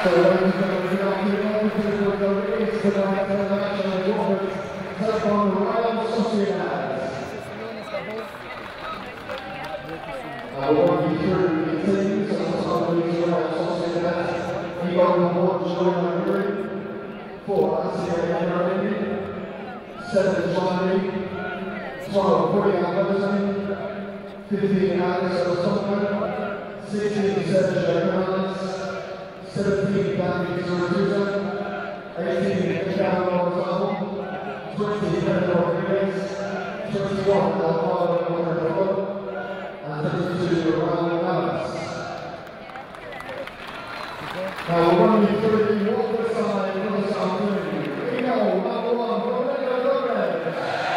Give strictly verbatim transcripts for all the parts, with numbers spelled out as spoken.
So ladies and gentlemen, afternoon, people go is tonight international Roberts take on Real Sociedad. I will walk you through the teams of some of these Real Sociedad. You got on board Joy Hungary, four Asiya Emirates, seven Chile, twelve Korea Bosnia, fifteen Alex Osaka, sixteen Sergio Canales, seventeen Danny Zurduza, eighteen Carlos Rosado, twenty Pedro Rodriguez, twenty-one Alvaro Monreal, and thirty-two Raul Navas. Now we're running through the water side of this afternoon. We know number one, Rodrigo Lopez,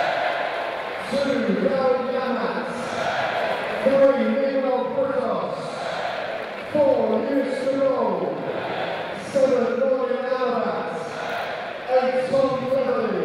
two, Raul Llamas, three, Miguel Portos, four, Luis Ferrol, seven, Lorian Alvarez, eight, Tom Cleverly,